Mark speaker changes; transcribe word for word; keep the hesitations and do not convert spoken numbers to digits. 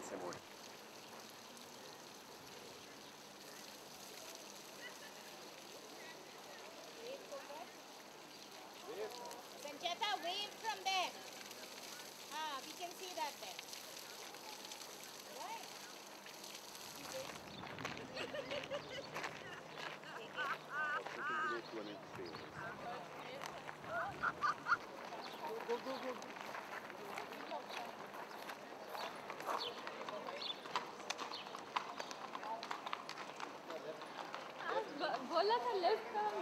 Speaker 1: some more.
Speaker 2: Sancheta, wave from there. Ah, we can see that there. Right.
Speaker 1: Go, go, go, go.
Speaker 3: बोला था left का